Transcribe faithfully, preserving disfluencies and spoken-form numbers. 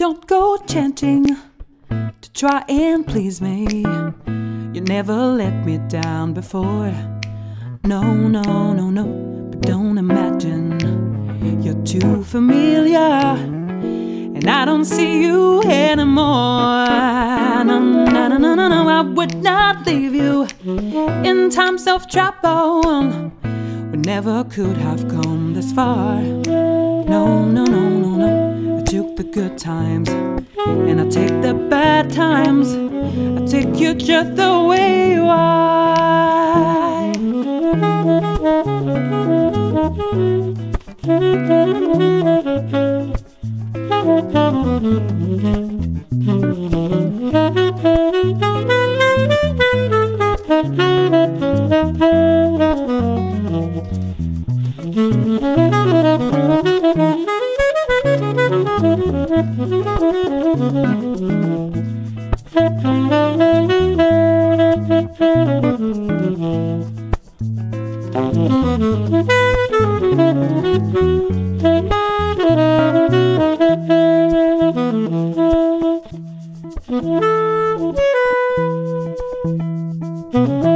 don't go chanting to try and please me. You never let me down before. No, no, no, no, but don't imagine you're too familiar, and I don't see you anymore. No, no, no, no, no, no, I would not leave you in times of trouble. We never could have come this far. No, no, no, no, no, I took the good times and I take the bad times. I take you just the way you are. Thank you.